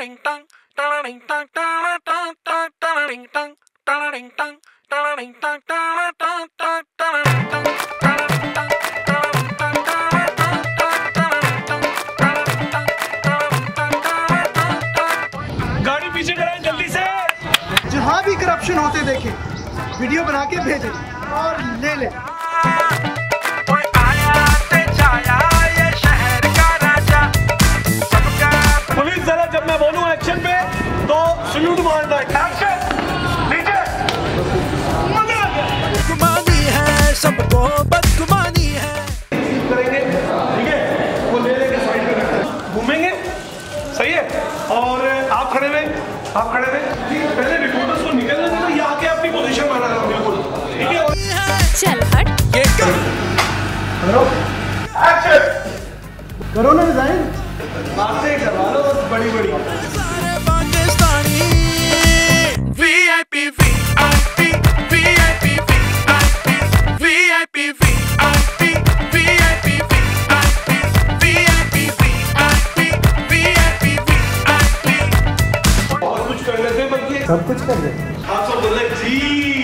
गाड़ी पीछे कराएं जल्दी से। जहाँ भी करप्शन होते देखे वीडियो बना के भेजें और ले लें। पुलिस जरा जब मैं बोलूं एक्शन पे तो सल्यूट मारना है। एक्शन नीचे। बदगुमानी है सबको बदगुमानी है। करेंगे ठीक है, वो ले लेके साइड पे रखते हैं, घूमेंगे सही है। और आप खड़े हुए पहले रिपोर्टर्स को निकलने देना, ये आके अपनी पोजीशन बनाना बिल्कुल ठीक है। चल हट। ये कर एक्शन करो ना डिजाइन बातें करवा लो बस बड़ी सारे Pakistani VIP VIP VIP VIP VIP VIP VIP VIP VIP और कुछ कर लेते हैं, बल्कि सब कुछ कर दे। आप सब बोले जी